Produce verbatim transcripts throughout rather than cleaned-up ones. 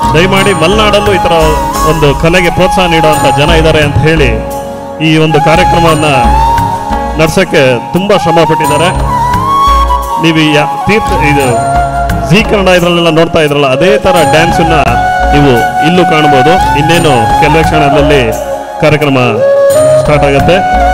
ದಯಮಾಡಿ ಮಲೆನಾಡಲ್ಲೂ ಈ ಥರ ಒಂದು ಕಲೆಗೆ ಪ್ರೋತ್ಸಾಹ ನೀಡುವಂಥ ಜನ ಇದ್ದಾರೆ ಅಂತ ಹೇಳಿ ಈ ಒಂದು ಕಾರ್ಯಕ್ರಮವನ್ನು ನಡೆಸೋಕ್ಕೆ ತುಂಬ ಶ್ರಮ ಪಟ್ಟಿದ್ದಾರೆ. ನೀವು ಯಾ ತೀರ್ಥ ಇದು ಜೀ ಕನ್ನಡ ಇದರಲ್ಲೆಲ್ಲ ನೋಡ್ತಾ ಇದ್ರಲ್ಲ, ಅದೇ ಥರ ಡ್ಯಾನ್ಸನ್ನು ನೀವು ಇಲ್ಲೂ ಕಾಣ್ಬೋದು. ಇನ್ನೇನು ಕೆಲವೇ ಕ್ಷಣದಲ್ಲಿ ಕಾರ್ಯಕ್ರಮ ಸ್ಟಾರ್ಟ್ ಆಗುತ್ತೆ.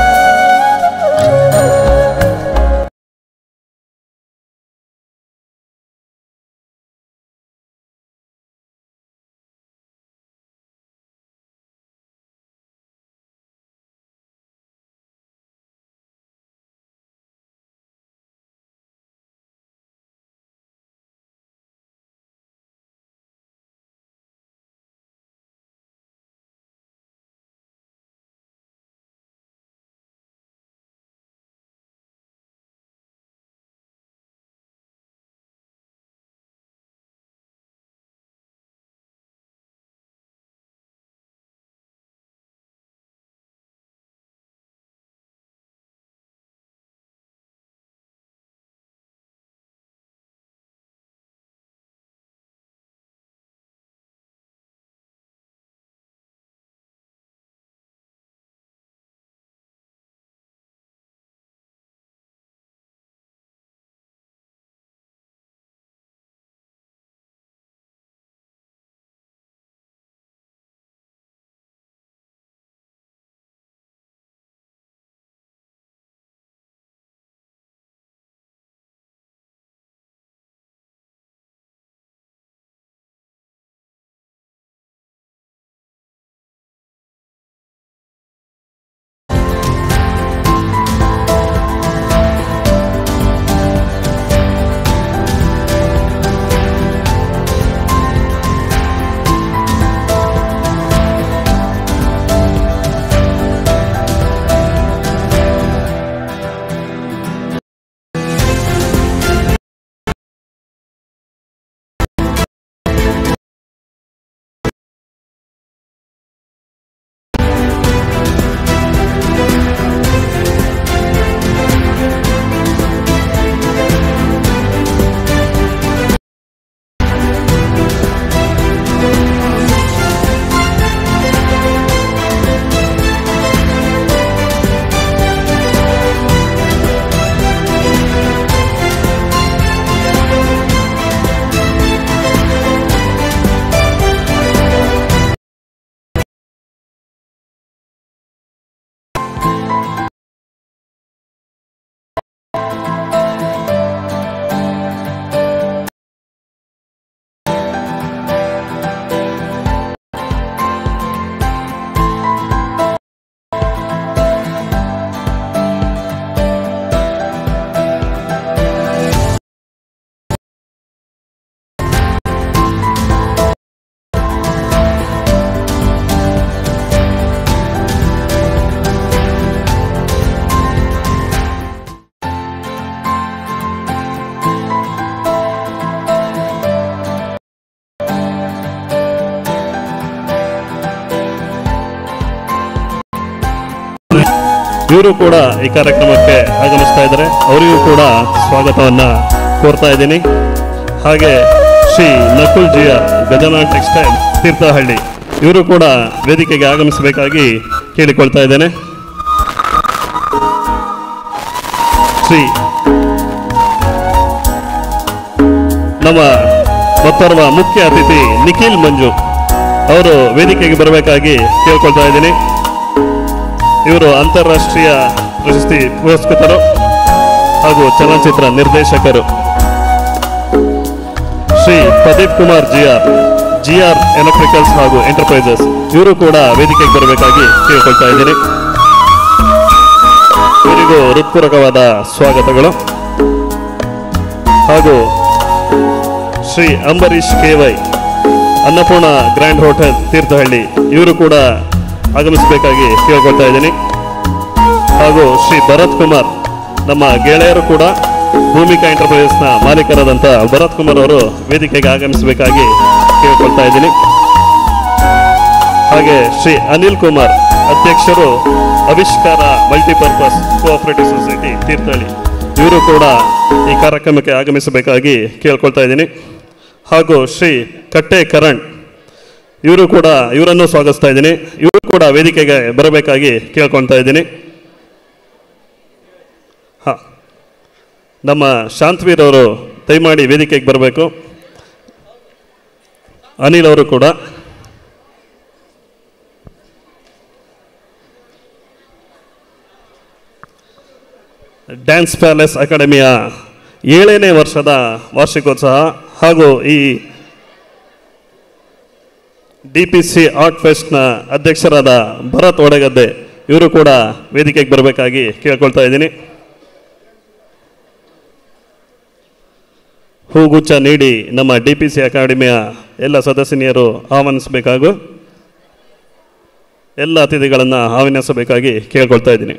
ಇವರು ಕೂಡ ಈ ಕಾರ್ಯಕ್ರಮಕ್ಕೆ ಆಗಮಿಸ್ತಾ ಇದ್ದಾರೆ. ಅವರಿಗೂ ಕೂಡ ಸ್ವಾಗತವನ್ನು ಕೋರ್ತಾ ಇದ್ದೀನಿ. ಹಾಗೆ ಶ್ರೀ ನಕುಲ್ ಜಿಯರ್ ಗಜಾನನ ಟೆಕ್ಸ್ಟೈಲ್ ತೀರ್ಥಹಳ್ಳಿ ಇವರು ಕೂಡ ವೇದಿಕೆಗೆ ಆಗಮಿಸಬೇಕಾಗಿ ಕೇಳಿಕೊಳ್ತಾ ಇದ್ದೇನೆ. ಶ್ರೀ ನಮ್ಮ ಮತ್ತೋರ್ವ ಮುಖ್ಯ ಅತಿಥಿ ನಿಖಿಲ್ ಮಂಜು ಅವರು ವೇದಿಕೆಗೆ ಬರಬೇಕಾಗಿ ಕೇಳ್ಕೊಳ್ತಾ ಇದ್ದೀನಿ. ಇವರು ಅಂತಾರಾಷ್ಟ್ರೀಯ ಪ್ರಶಸ್ತಿ ಪುರಸ್ಕೃತರು ಹಾಗೂ ಚಲನಚಿತ್ರ ನಿರ್ದೇಶಕರು. Shri Pradeep Kumar GR GR electricals ಹಾಗೂ ಎಂಟರ್ಪ್ರೈಸಸ್ ಇವರು ಕೂಡ ವೇದಿಕೆಗೆ ಬರಬೇಕಾಗಿ ಕೇಳ್ಕೊಳ್ತಾ ಇದ್ದೀನಿ. ಇವರಿಗೂ ಹೃತ್ಪೂರ್ವಕವಾದ ಸ್ವಾಗತಗಳು. ಹಾಗೂ Shri Ambarish KY Annapoorna grand hotel Thirthahalli ಇವರು ಕೂಡ ಆಗಮಿಸಬೇಕಾಗಿ ಕೇಳ್ಕೊಳ್ತಾ ಇದ್ದೀನಿ. ಹಾಗೂ ಶ್ರೀ ಭರತ್ ಕುಮಾರ್ ನಮ್ಮ ಗೆಳೆಯರು ಕೂಡ ಭೂಮಿಕಾ ಎಂಟರ್ಪ್ರೈಸಸ್ನ ಮಾಲೀಕರಾದಂಥ ಭರತ್ ಕುಮಾರ್ ಅವರು ವೇದಿಕೆಗೆ ಆಗಮಿಸಬೇಕಾಗಿ ಕೇಳ್ಕೊಳ್ತಾ ಇದ್ದೀನಿ. ಹಾಗೆ ಶ್ರೀ ಅನಿಲ್ ಕುಮಾರ್ ಅಧ್ಯಕ್ಷರು ಆವಿಷ್ಕಾರ ಮಲ್ಟಿಪರ್ಪಸ್ ಕೋಆಪರೇಟಿವ್ ಸೊಸೈಟಿ ತೀರ್ಥಹಳ್ಳಿ ಇವರು ಕೂಡ ಈ ಕಾರ್ಯಕ್ರಮಕ್ಕೆ ಆಗಮಿಸಬೇಕಾಗಿ ಕೇಳ್ಕೊಳ್ತಾ ಇದ್ದೀನಿ. ಹಾಗೂ ಶ್ರೀ ಕಟ್ಟೆ ಕರಣ್ ಇವರು ಕೂಡ ಇವರನ್ನು ಸ್ವಾಗತಿಸ್ತಾ ಇದ್ದೀನಿ. ಇವರು ಕೂಡ ವೇದಿಕೆಗೆ ಬರಬೇಕಾಗಿ ಕೇಳ್ಕೊಳ್ತಾ ಇದ್ದೀನಿ. ಹಾಂ, ನಮ್ಮ ಶಾಂತವೀರ್ ಅವರು ದಯಮಾಡಿ ವೇದಿಕೆಗೆ ಬರಬೇಕು. ಅನಿಲ್ ಅವರು ಕೂಡ. ಡ್ಯಾನ್ಸ್ ಪ್ಯಾಲೇಸ್ ಅಕಾಡೆಮಿಯ ಏಳನೇ ವರ್ಷದ ವಾರ್ಷಿಕೋತ್ಸವ ಹಾಗೂ ಈ ಡಿ ಪಿ ಸಿ ಆರ್ಟ್ ಫೆಸ್ಟ್ನ ಅಧ್ಯಕ್ಷರಾದ ಭರತ್ ಒಡೆಗದ್ದೆ ಇವರು ಕೂಡ ವೇದಿಕೆಗೆ ಬರಬೇಕಾಗಿ ಕೇಳ್ಕೊಳ್ತಾ ಇದ್ದೀನಿ. ಹೂಗುಚ್ಛ ನೀಡಿ ನಮ್ಮ ಡಿ ಪಿ ಸಿ ಅಕಾಡೆಮಿಯ ಎಲ್ಲ ಸದಸ್ಯನಿಯರು ಆಹ್ವಾನಿಸಬೇಕಾಗೂ ಎಲ್ಲ ಅತಿಥಿಗಳನ್ನು ಆಹ್ವಾನಿಸಬೇಕಾಗಿ ಕೇಳ್ಕೊಳ್ತಾ ಇದ್ದೀನಿ.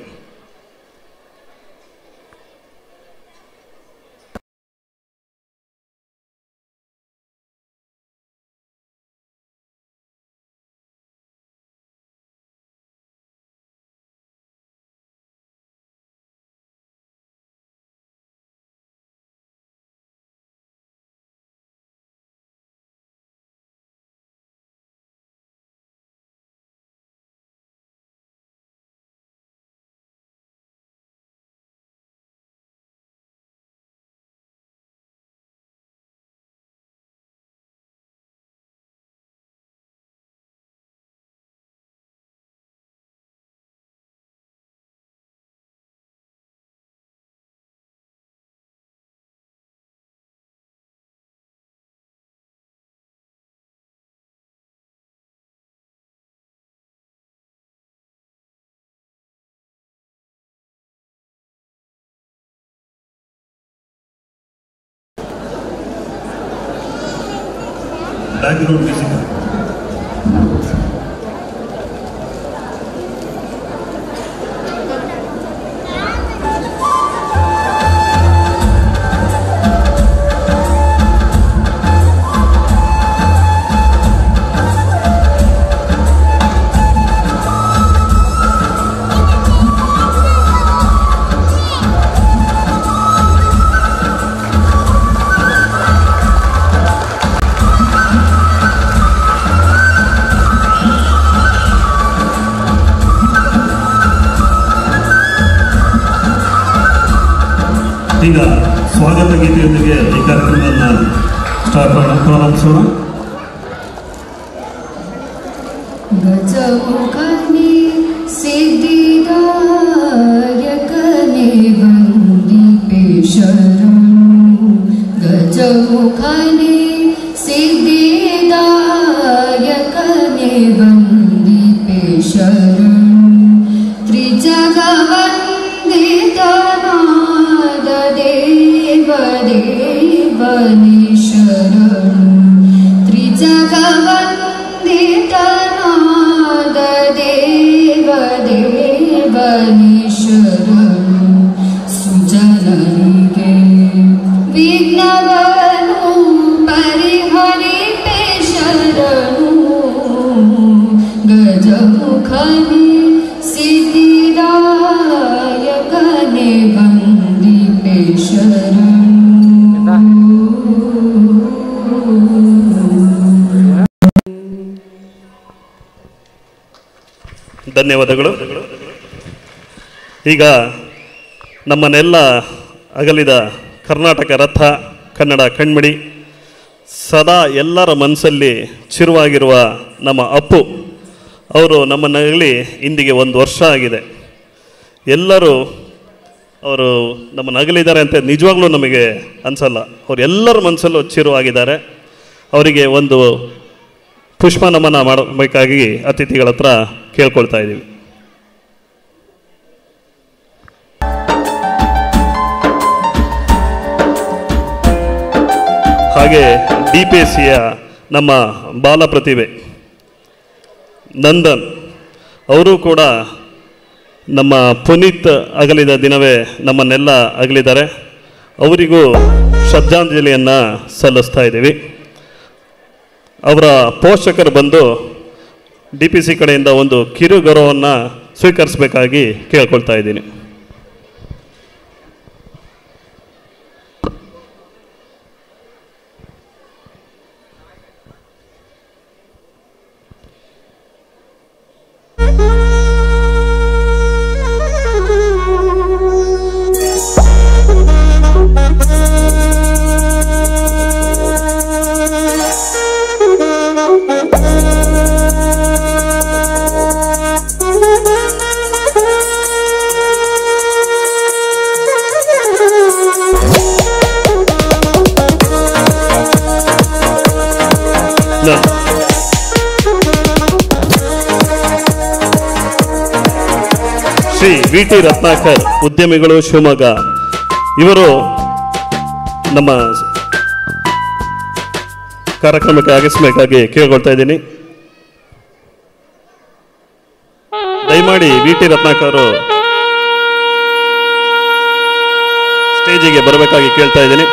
ಬ್ಯಾಕ್ಗ್ರೌಂಡ್ ಮ್ಯೂಸಿಕ್ ಈಗ ಸ್ವಾಗತ ಗೀತೆಯೊಂದಿಗೆ ಈ ಕಾರ್ಯಕ್ರಮವನ್ನು ಸ್ಟಾರ್ಟ್ ಪ್ರಾರಂಭಿಸೋಣ. ಗಜಮುಖನೇ ಸಿದ್ಧಿದಾಯಕನೇ ವಂದಿಪೆ ಶರಣು. ಗಜಮುಖನೇ ಸಿದ್ಧಿದಾಯಕನೇ ವಂದಿಪೆ ಶರಣು. ತ್ರಿಜಗವಂದಿತನಾದ ದೇವ ದೇವನೇ ಶರಣು. ತ್ರಿಜಗವಂದಿತನಾದ ದೇವ ದೇವನೇ ಶರಣು. ಸುಜನರಿಗೆ ವಿಘ್ನವನ್ನು ಪರಿಹರಿಪೆ ಶರಣು. ಗಜಮುಖನೇ ಸಿದ್ಧಿದಾಯಕನೇ ವಂದಿಪೆ ಶರಣು. ಧನ್ಯವಾದಗಳು. ಈಗ ನಮ್ಮನ್ನೆಲ್ಲ ಅಗಲಿದ ಕರ್ನಾಟಕ ರಥ, ಕನ್ನಡ ಕಣ್ಮಣಿ, ಸದಾ ಎಲ್ಲರ ಮನಸ್ಸಲ್ಲಿ ಚಿರುವಾಗಿರುವ ನಮ್ಮ ಅಪ್ಪು ಅವರು ನಮ್ಮನ್ನಲ್ಲಿ ಇಂದಿಗೆ ಒಂದು ವರ್ಷ ಆಗಿದೆ. ಎಲ್ಲರೂ ಅವರು ನಮ್ಮನ್ನು ಅಗಲಿದ್ದಾರೆ ಅಂತ ನಿಜವಾಗ್ಲೂ ನಮಗೆ ಅನಿಸಲ್ಲ. ಅವರು ಎಲ್ಲರ ಮನಸ್ಸಲ್ಲೂ ಚಿರುವಾಗಿದ್ದಾರೆ. ಅವರಿಗೆ ಒಂದು ಪುಷ್ಪ ನಮನ ಮಾಡಬೇಕಾಗಿ ಅತಿಥಿಗಳ ಹತ್ರ ಕೇಳ್ಕೊಳ್ತಾ ಇದ್ದೀವಿ. ಹಾಗೆ ಡಿ ಪಿ ಎಸ್ ಸಿಯ ನಮ್ಮ ಬಾಲ ಪ್ರತಿಭೆ ನಂದನ್ ಅವರು ಕೂಡ ನಮ್ಮ ಪುನೀತ್ ಅಗಲಿದ ದಿನವೇ ನಮ್ಮನ್ನೆಲ್ಲ ಅಗಲಿದ್ದಾರೆ. ಅವರಿಗೂ ಶ್ರದ್ಧಾಂಜಲಿಯನ್ನು ಸಲ್ಲಿಸ್ತಾ ಇದ್ದೀವಿ. ಅವರ ಪೋಷಕರು ಬಂದು ಡಿ ಪಿ ಸಿ ಕಡೆಯಿಂದ ಒಂದು ಕಿರು ಗೌರವವನ್ನು ಸ್ವೀಕರಿಸಬೇಕಾಗಿ ಕೇಳ್ಕೊಳ್ತಾ ಇದ್ದೀನಿ. ಶ್ರೀ ವಿ ಟಿ ರತ್ನಾಕರ್ ಉದ್ಯಮಿಗಳು ಶಿವಮೊಗ್ಗ ಇವರು ನಮ್ಮ ಕಾರ್ಯಕ್ರಮಕ್ಕೆ ಆಗಮಿಸಬೇಕಾಗಿ ಕೇಳ್ಕೊಳ್ತಾ ಇದ್ದೀನಿ. ದಯಮಾಡಿ ವಿ ಟಿ ರತ್ನಾಕರ್ ಸ್ಟೇಜಿಗೆ ಬರಬೇಕಾಗಿ ಕೇಳ್ತಾ ಇದ್ದೀನಿ.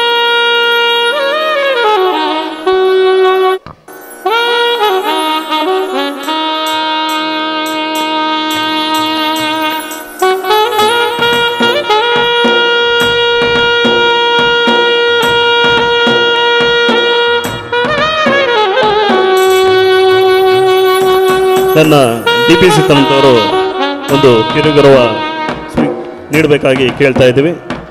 ನನ್ನ ಡಿ ಪಿ ಸಿ ತಂಡದವರು ಒಂದು ಕಿರುಗೌರವ ನೀಡಬೇಕಾಗಿ ಕೇಳ್ತಾ ಇದ್ದೀವಿ.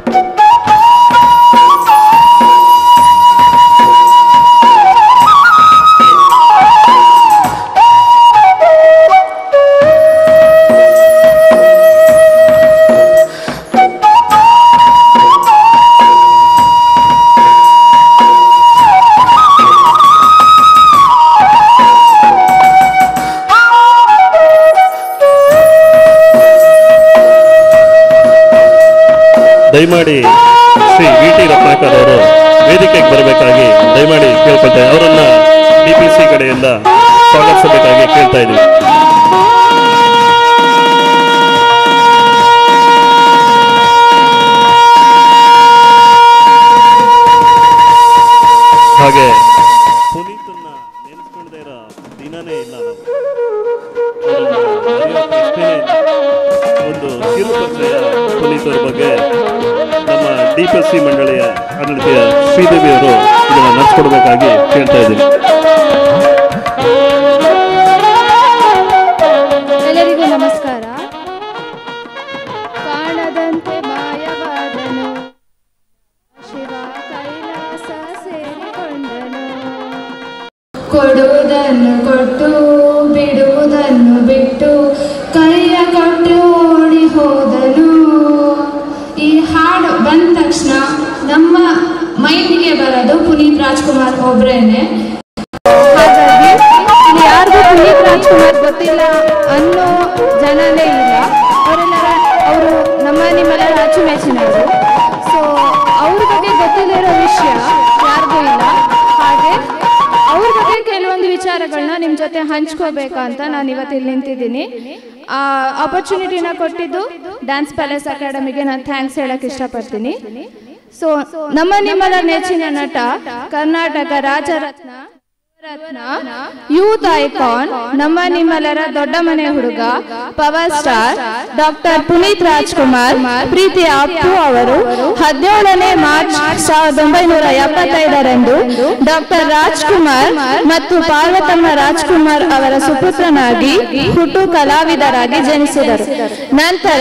ದಯಮಾಡಿ ಶ್ರೀ ವಿ ಟಿ ರತ್ನಾಕರ್ ಅವರು ವೇದಿಕೆಗೆ ಬರಬೇಕಾಗಿ ದಯಮಾಡಿ ಕೇಳ್ಕೊಳ್ತಾ ಅವರನ್ನ ಡಿ ಪಿ ಸಿ ಕಡೆಯಿಂದ ಸ್ವಾಗತಿಸಬೇಕಾಗಿ ಕೇಳ್ತಾ ಇದ್ದೀವಿ. ಹಾಗೆ ಪುನೀತನ್ನ ನೆನೆಸ್ಕೊಂಡೇ ಇರೋ ದಿನನೇ ಇಲ್ಲ. ಒಂದು ಕಿರುಪರಿಚಯ ಪುನೀತ್ ಅವರ ಬಗ್ಗೆ ನಮ್ಮ ಡಿ ಪಿ ಸಿ ಮಂಡಳಿಯ ಆಡಳಿತ ಶ್ರೀದೇವಿ ಅವರು ಇದನ್ನು ನಡೆಸ್ಕೊಡ್ಬೇಕಾಗಿ ಕೇಳ್ತಾ ಇದ್ದೀನಿ. ಎಲ್ಲರಿಗೂ ನಮಸ್ಕಾರ. ಕಾಣದಂತೆ ಮಾಯವಾದನು ಶಿವ ಕೈಲಾಸ ಸೇರಿಕೊಂಡನು. ಕೊಡುವುದನ್ನು ಕೊಟ್ಟು ಬಿಡುವುದನ್ನು ಬಿಟ್ಟು ಕೈಯ ಕೊಟ್ಟು ಓಡಿ ಹೋದನು. ಈ ಹಾಡು ಬಂದ ತಕ್ಷಣ ನಮ್ಮ ಮೈಂಡ್ಗೆ ಬರೋದು ಪುನೀತ್ ರಾಜ್ಕುಮಾರ್ ಒಬ್ರೇನೆ. ಹಾಗಾಗಿ ಇಲ್ಲಿ ಯಾರಿಗೂ ಪುನೀತ್ ರಾಜ್ಕುಮಾರ್ ಗೊತ್ತಿಲ್ಲ ಅನ್ನೋ ಜನನೇ ಇಲ್ಲ. ಅವರೆಲ್ಲರ ಅವರು ನಮ್ಮ ನಿಮ್ಮೆಲ್ಲರ ಅಚ್ಚುಮೆಚ್ಚಿನವರು. ಸೊ ಅವ್ರ ಬಗ್ಗೆ ಗೊತ್ತಿಲ್ಲದಿರೋ ವಿಷಯ ಯಾರಿಗೂ ಇಲ್ಲ. ಹಾಗೆ ಅವ್ರ ಬಗ್ಗೆ ಕೆಲವೊಂದು ವಿಚಾರಗಳನ್ನ ನಿಮ್ಮ ಜೊತೆ ಹಂಚ್ಕೋಬೇಕಂತ ನಾನು ಇವತ್ತು ಇಲ್ಲಿ ನಿಂತಿದ್ದೀನಿ. ಆ ಆಪರ್ಚುನಿಟಿನ ಕೊಟ್ಟಿದ್ದು ಡ್ಯಾನ್ಸ್ ಪ್ಯಾಲೇಸ್ ಅಕಾಡೆಮಿಗೆ ನಾನು ಥ್ಯಾಂಕ್ಸ್ ಹೇಳಕ್ ಇಷ್ಟಪಡ್ತೀನಿ. ಸೊ ನಮ್ಮ ನಿಮ್ಮೆಲ್ಲರ ನೆಚ್ಚಿನ ನಟ, ಕರ್ನಾಟಕ ರಾಜರತ್ನ ರತ್ನ, ಯೂತ್ ಐಕಾನ್, ನಮ್ಮ ನಿಮ್ಮೆಲ್ಲರ ದೊಡ್ಡ ಮನೆ ಹುಡುಗ, power star doctor Puneeth Rajkumar ಪ್ರೀತಿಯ ಅಪ್ಪು ಅವರು ಹದಿನೇಳನೇ ಮಾರ್ಚ್ ಸಾವಿರದ ಒಂಬೈನೂರ ಎಪ್ಪತ್ತೈದರಂದು ಡಾಕ್ಟರ್ ರಾಜ್ಕುಮಾರ್ ಮತ್ತು ಪಾರ್ವತಮ್ಮ ರಾಜ್ಕುಮಾರ್ ಅವರ ಸುಪುತ್ರನಾಗಿ ಹುಟ್ಟು ಕಲಾವಿದರಾಗಿ ಜನಿಸಿದರು. ನಂತರ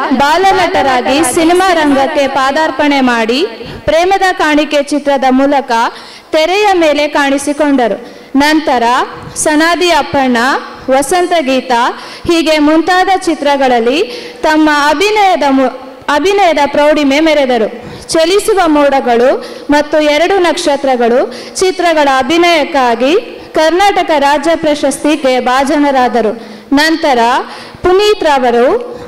ಬಾಲನಟರಾಗಿ ಸಿನಿಮಾ ರಂಗಕ್ಕೆ ಪಾದಾರ್ಪಣೆ ಮಾಡಿ ಪ್ರೇಮದ ಕಾಣಿಕೆ ಚಿತ್ರದ ಮೂಲಕ ತೆರೆಯ ಮೇಲೆ ಕಾಣಿಸಿಕೊಂಡರು. ನಂತರ ಸನಾದಿ ಅಪ್ಪಣ್ಣ, ವಸಂತ ಗೀತ ಹೀಗೆ ಮುಂತಾದ ಚಿತ್ರಗಳಲ್ಲಿ ತಮ್ಮ ಅಭಿನಯದ ಅಭಿನಯದ ಪ್ರೌಢಿಮೆ ಮೆರೆದರು. ಚಲಿಸುವ ಮೋಡಗಳು ಮತ್ತು ಎರಡು ನಕ್ಷತ್ರಗಳು ಚಿತ್ರಗಳ ಅಭಿನಯಕ್ಕಾಗಿ ಕರ್ನಾಟಕ ರಾಜ್ಯ ಪ್ರಶಸ್ತಿಗೆ ಭಾಜನರಾದರು. ನಂತರ ಪುನೀತ್ ರವರು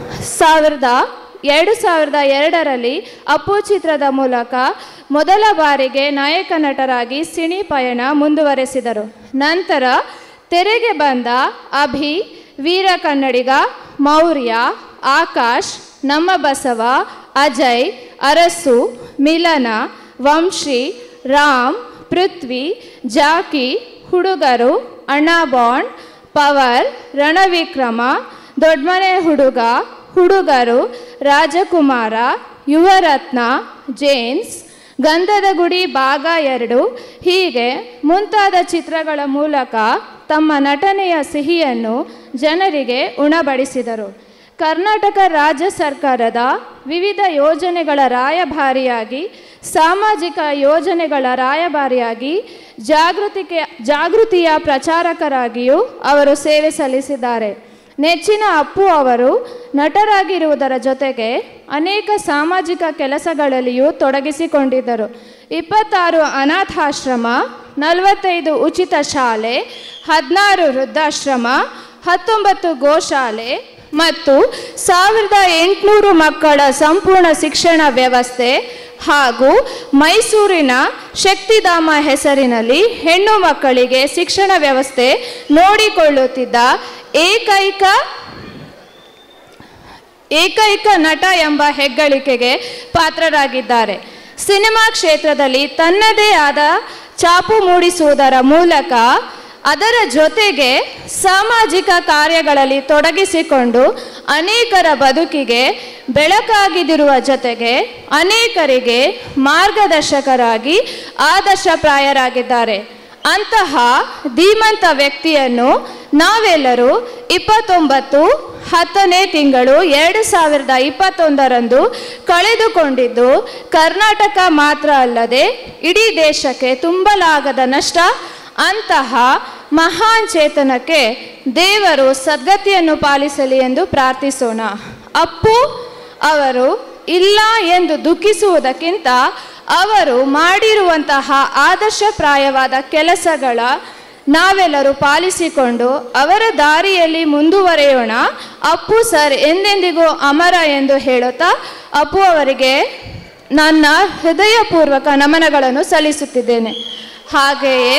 ಸಾವಿರದ ಎರಡು ಸಾವಿರದ ಎರಡರಲ್ಲಿ ಅಪ್ಪು ಚಿತ್ರದ ಮೂಲಕ ಮೊದಲ ಬಾರಿಗೆ ನಾಯಕ ನಟರಾಗಿ ಸಿನಿ ಪಯಣ ಮುಂದುವರೆಸಿದರು. ನಂತರ ತೆರೆಗೆ ಬಂದ ಅಭಿ, ವೀರ ಕನ್ನಡಿಗ, ಮೌರ್ಯ, ಆಕಾಶ್, ನಮ್ಮ ಬಸವ, ಅಜಯ್, ಅರಸು, ಮಿಲನ, ವಂಶಿ, ರಾಮ್, ಪೃಥ್ವಿ, ಜಾಕಿ, ಹುಡುಗರು, ಅಣ್ಣಾ ಬಾಂಡ್, ಪವರ್, ರಣವಿಕ್ರಮ, ದೊಡ್ಮನೆ ಹುಡುಗ, ಹುಡುಗರು, ರಾಜಕುಮಾರ, ಯುವರತ್ನ, ಜೇಮ್ಸ್, ಗಂಧದ ಗುಡಿ ಭಾಗ ಎರಡು ಹೀಗೆ ಮುಂತಾದ ಚಿತ್ರಗಳ ಮೂಲಕ ತಮ್ಮ ನಟನೆಯ ಸಿಹಿಯನ್ನು ಜನರಿಗೆ ಉಣಬಡಿಸಿದರು. ಕರ್ನಾಟಕ ರಾಜ್ಯ ಸರ್ಕಾರದ ವಿವಿಧ ಯೋಜನೆಗಳ ರಾಯಭಾರಿಯಾಗಿ, ಸಾಮಾಜಿಕ ಯೋಜನೆಗಳ ರಾಯಭಾರಿಯಾಗಿ, ಜಾಗೃತಿಗೆ ಜಾಗೃತಿಯ ಪ್ರಚಾರಕರಾಗಿಯೂ ಅವರು ಸೇವೆ ಸಲ್ಲಿಸಿದ್ದಾರೆ. ನೆಚ್ಚಿನ ಅಪ್ಪು ಅವರು ನಟರಾಗಿರುವುದರ ಜೊತೆಗೆ ಅನೇಕ ಸಾಮಾಜಿಕ ಕೆಲಸಗಳಲ್ಲಿಯೂ ತೊಡಗಿಸಿಕೊಂಡಿದ್ದರು. ಇಪ್ಪತ್ತಾರು ಅನಾಥಾಶ್ರಮ, ನಲವತ್ತೈದು ಉಚಿತ ಶಾಲೆ, ಹದಿನಾರು ವೃದ್ಧಾಶ್ರಮ, ಹತ್ತೊಂಬತ್ತು ಗೋಶಾಲೆ ಮತ್ತು ಸಾವಿರದ ಎಂಟುನೂರು ಮಕ್ಕಳ ಸಂಪೂರ್ಣ ಶಿಕ್ಷಣ ವ್ಯವಸ್ಥೆ ಹಾಗೂ ಮೈಸೂರಿನ ಶಕ್ತಿಧಾಮ ಹೆಸರಿನಲ್ಲಿ ಹೆಣ್ಣು ಮಕ್ಕಳಿಗೆ ಶಿಕ್ಷಣ ವ್ಯವಸ್ಥೆ ನೋಡಿಕೊಳ್ಳುತ್ತಿದ್ದ ಏಕೈಕ ಏಕೈಕ ನಟ ಎಂಬ ಹೆಗ್ಗಳಿಕೆಗೆ ಪಾತ್ರರಾಗಿದ್ದಾರೆ. ಸಿನಿಮಾ ಕ್ಷೇತ್ರದಲ್ಲಿ ತನ್ನದೇ ಆದ ಛಾಪು ಮೂಡಿಸುವುದರ ಮೂಲಕ ಅದರ ಜೊತೆಗೆ ಸಾಮಾಜಿಕ ಕಾರ್ಯಗಳಲ್ಲಿ ತೊಡಗಿಸಿಕೊಂಡು ಅನೇಕರ ಬದುಕಿಗೆ ಬೆಳಕಾಗಿದಿರುವ ಜೊತೆಗೆ ಅನೇಕರಿಗೆ ಮಾರ್ಗದರ್ಶಕರಾಗಿ ಆದರ್ಶಪ್ರಾಯರಾಗಿದ್ದಾರೆ. ಅಂತಹ ಧೀಮಂತ ವ್ಯಕ್ತಿಯನ್ನು ನಾವೆಲ್ಲರೂ ಇಪ್ಪತ್ತೊಂಬತ್ತು ಹತ್ತನೇ ತಿಂಗಳು ಎರಡು ಸಾವಿರದ ಇಪ್ಪತ್ತೊಂದರಂದು ಕಳೆದುಕೊಂಡಿದ್ದು ಕರ್ನಾಟಕ ಮಾತ್ರ ಅಲ್ಲದೆ ಇಡೀ ದೇಶಕ್ಕೆ ತುಂಬಲಾಗದ ನಷ್ಟ. ಅಂತಹ ಮಹಾನ್ ಚೇತನಕ್ಕೆ ದೇವರು ಸದ್ಗತಿಯನ್ನು ಪಾಲಿಸಲಿ ಎಂದು ಪ್ರಾರ್ಥಿಸೋಣ. ಅಪ್ಪು ಅವರು ಇಲ್ಲ ಎಂದು ದುಃಖಿಸುವುದಕ್ಕಿಂತ ಅವರು ಮಾಡಿರುವಂತಹ ಆದರ್ಶಪ್ರಾಯವಾದ ಕೆಲಸಗಳ ನಾವೆಲ್ಲರೂ ಪಾಲಿಸಿಕೊಂಡು ಅವರ ದಾರಿಯಲ್ಲಿ ಮುಂದುವರೆಯೋಣ. ಅಪ್ಪು ಸರ್ ಎಂದೆಂದಿಗೂ ಅಮರ ಎಂದು ಹೇಳುತ್ತಾ ಅಪ್ಪು ಅವರಿಗೆ ನನ್ನ ಹೃದಯಪೂರ್ವಕ ನಮನಗಳನ್ನು ಸಲ್ಲಿಸುತ್ತಿದ್ದೇನೆ. ಹಾಗೆಯೇ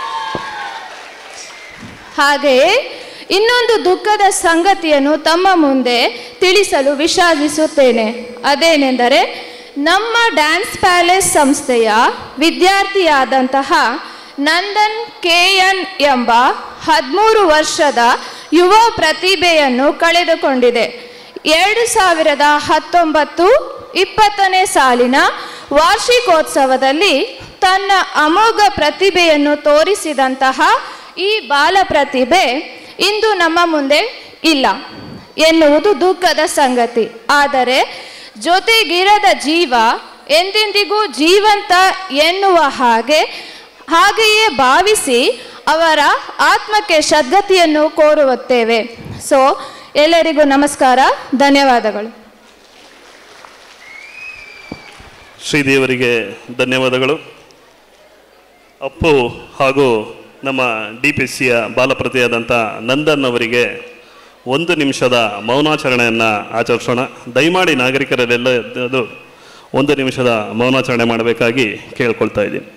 ಹಾಗೆಯೇ ಇನ್ನೊಂದು ದುಃಖದ ಸಂಗತಿಯನ್ನು ತಮ್ಮ ಮುಂದೆ ತಿಳಿಸಲು ವಿಷಾದಿಸುತ್ತೇನೆ. ಅದೇನೆಂದರೆ ನಮ್ಮ ಡ್ಯಾನ್ಸ್ ಪ್ಯಾಲೇಸ್ ಸಂಸ್ಥೆಯ ವಿದ್ಯಾರ್ಥಿಯಾದಂತಹ ನಂದನ್ ಕೆ ಎನ್ ಎಂಬ ಹದಿಮೂರು ವರ್ಷದ ಯುವ ಪ್ರತಿಭೆಯನ್ನು ಕಳೆದುಕೊಂಡಿದೆ. ಎರಡು ಸಾವಿರದ ಹತ್ತೊಂಬತ್ತು ಇಪ್ಪತ್ತನೇ ಸಾಲಿನ ವಾರ್ಷಿಕೋತ್ಸವದಲ್ಲಿ ತನ್ನ ಅಮೋಘ ಪ್ರತಿಭೆಯನ್ನು ತೋರಿಸಿದಂತಹ ಈ ಬಾಲ ಪ್ರತಿಭೆ ಇಂದು ನಮ್ಮ ಮುಂದೆ ಇಲ್ಲ ಎನ್ನುವುದು ದುಃಖದ ಸಂಗತಿ. ಆದರೆ ಜೊತೆಗಿರದ ಜೀವ ಎಂದೆಂದಿಗೂ ಜೀವಂತ ಎನ್ನುವ ಹಾಗೆ ಹಾಗೆಯೇ ಭಾವಿಸಿ ಅವರ ಆತ್ಮಕ್ಕೆ ಸದ್ಗತಿಯನ್ನು ಕೋರುತ್ತೇವೆ. ಸೊ ಎಲ್ಲರಿಗೂ ನಮಸ್ಕಾರ, ಧನ್ಯವಾದಗಳು. ಶ್ರೀದೇವರಿಗೆ ಧನ್ಯವಾದಗಳು. ಅಪ್ಪು ಹಾಗೂ ನಮ್ಮ ಡಿ ಪಿ ಸಿಯ ಬಾಲಪ್ರತಿಯಾದಂಥ ನಂದನ್ ಅವರಿಗೆ ಒಂದು ನಿಮಿಷದ ಮೌನಾಚರಣೆಯನ್ನು ಆಚರಿಸೋಣ. ದಯಮಾಡಿ ನಾಗರಿಕರಲ್ಲೆಲ್ಲ ಅದು ಒಂದು ನಿಮಿಷದ ಮೌನಾಚರಣೆ ಮಾಡಬೇಕಾಗಿ ಕೇಳ್ಕೊಳ್ತಾ ಇದ್ದೀನಿ.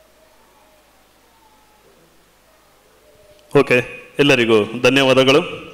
ಓಕೆ, ಎಲ್ಲರಿಗೂ ಧನ್ಯವಾದಗಳು.